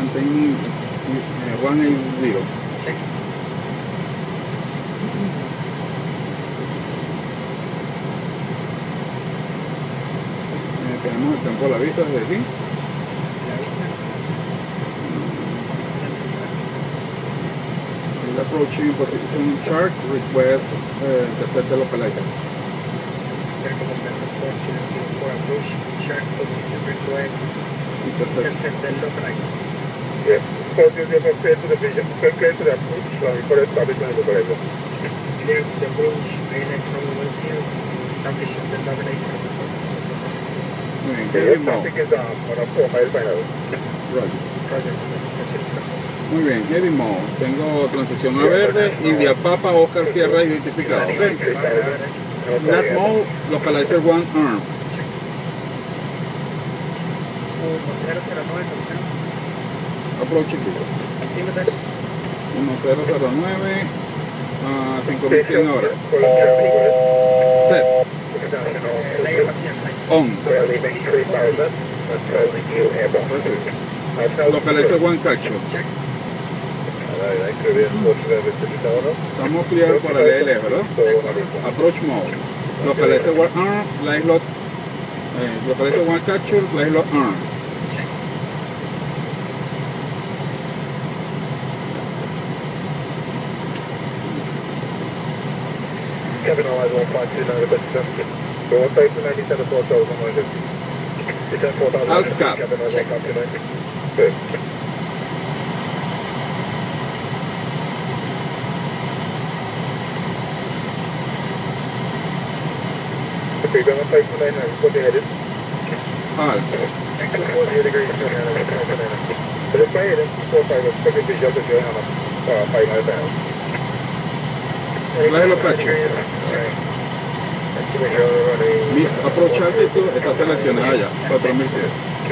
maintaining 180. Check. Tenemos el tiempo a la vista desde aquí. La vista. El approaching position chart request the set the localizer. Recomendación for approach chart position request intercept the localizer. Yes, because you have clear to the vision, clear to the approach, for establishment of the localizer. Clear to the approach, ILS from 10, establishing the localizer. Muy bien, The heading traffic mode. is on a 4 mile final. Roger. Roger. Muy bien, heading mode. Tengo transición a verde y vía Papa Oscar Sierra identificado. Ok. Nat mode, localizer 1 arm. 1009, Approaching this. centímetros. 1009 a 5100 horas. Set. La capacidad On. Leaving 3000, controlling you airborne. Receive. Localizer 1 capture. check. Hay que ver por si Estamos clear para el LE, ¿verdad? Approach mode. Localizer 1 arm, light lot. Localizer 1 capture, light lot arm. Check. Cabin Allies 152, request so 1,097 4,000. Return 4,000. ALSCAP. Cabin Allies Check. 152. Good. Okay, going 529, what they headed? ALS. 240 degrees, 529. But if I hit it, 45, it's pretty big, just going on a 5 mile down. Light lot capture. Miss approach altitude está seleccionada ya, 4100.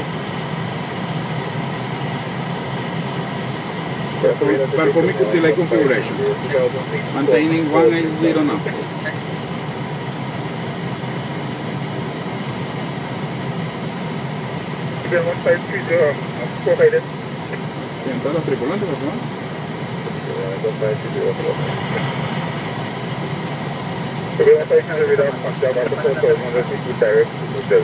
Performing delay configuration. Maintaining 180 knots. Check. Even 1530, 4 headed. Sientan los tripulantes, por favor. 1530. We're going to take the radar from Java to 4,100 feet direct to Hotel.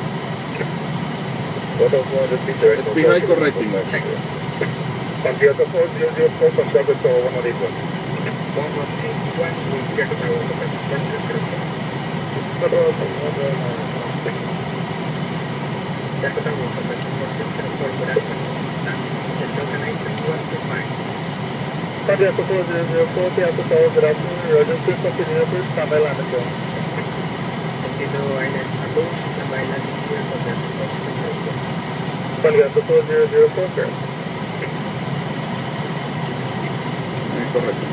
4,100 feet direct to Speed high correcting. Check. From the other 4004 from Java to 181. 181, we get to Cambia to 4004, the other power direction, Roger, please continue to Tamil Nadu. Continue ILS approach, and ILS clear for the Cambia to 4004, sir. Correcto.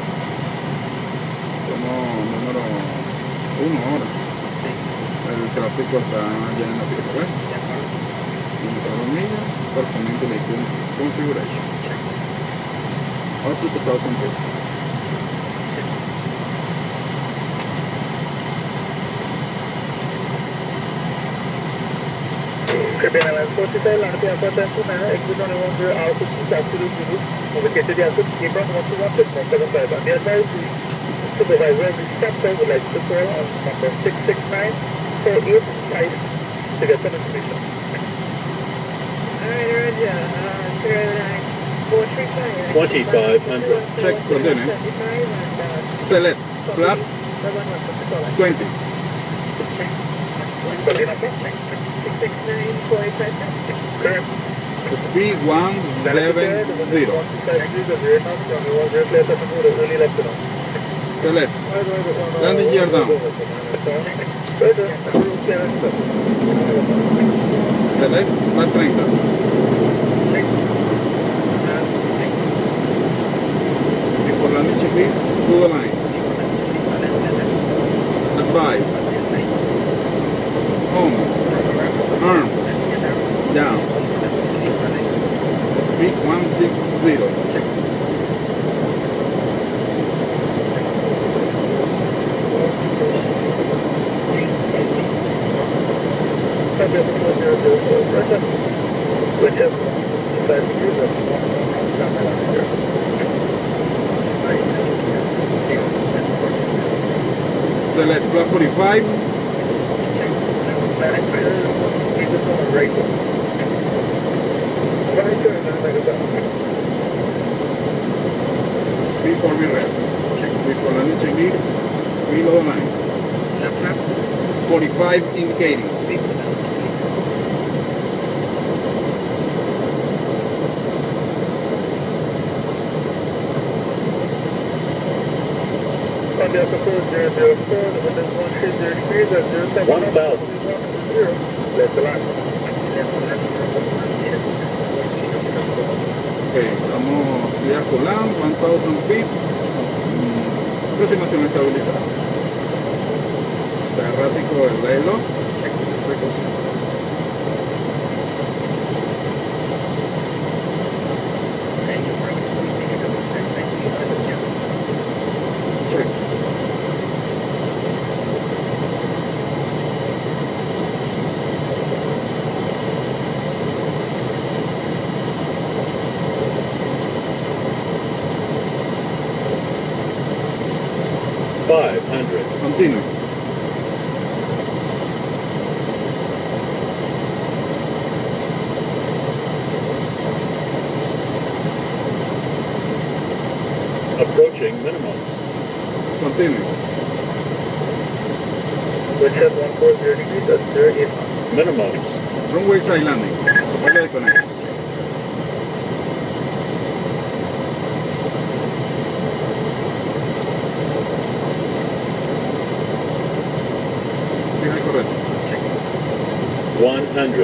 Somos número 1 ahora. El tráfico está ya en la pista, ¿ves? Indicador millas, performing delay configuration. Up to 2000 feet. Cabin Alliance 47, land to Alpha 10 to 9, exit on 1 out to absolute zero. Located the Alpha, keep on 121, 775. On the advice, the supervisor of the chapter would like to call on number 669 for 85 to get some information. Alright, Roger. 4500. Check coordinate. Select flap 20. check. Check. 669, Correct. Speed 170. Select. Landing gear down. Select flap 30. Check. Before landing checklist, to the line. Advise. Home. Arm. Down. Speed 160. Which is Select flat 45. Before we rest. Before landing checklist, below the line. 45 indicating. India support 004, the wind is 130 degrees at 07. 1,000. Left the line. Ok, estamos vía Colan, 1000 feet. Aproximación estabilizada. Está errático el reloj. Precaución. Check. 500. Continue. Approaching minimum. Continue. Wind is 140 degrees at 08. Minimum. Runway side landing. Vuelve de conectar. Fija el correcto. 100.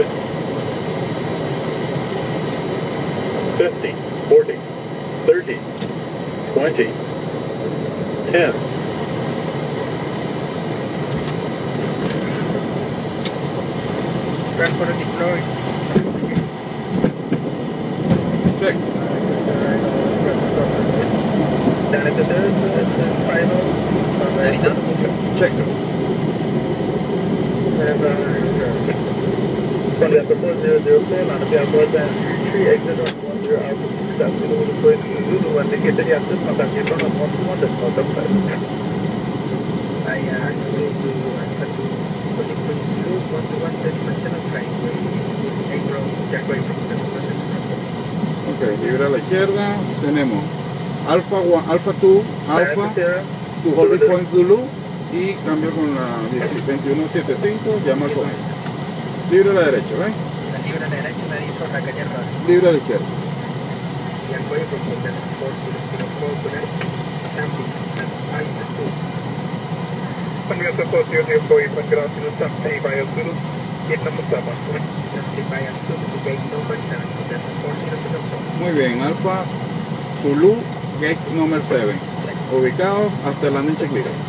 50. 40. 30. 20. 10. Prep for a deploy. Check. And if it is, it's final. Ready now? Check. India support 004, land at the airport and 3 exit on 10 altitude. Step below the point Zulu indicated access contact you on 121 decimal subside. I actually do Philippines Loop 121.75 April declaration Ok, libre a la izquierda. Tenemos Alpha 2, Alpha, tu holding point Zulu y cambio con la 2175, llama al costo. Libre a la derecha, ¿ven? La libre a la derecha me dice la calle Roja Libre a la izquierda. y al cuello porque el desafor si lo puedo poner stamping ahí está tú. India support 004, you can ground to Sampay via Zulu, gate number 7. Si vaya Zulu to gate number 7 desafor 004 Muy bien, Alpha Zulu, gate number 7. Ubicado hasta el landing checklist.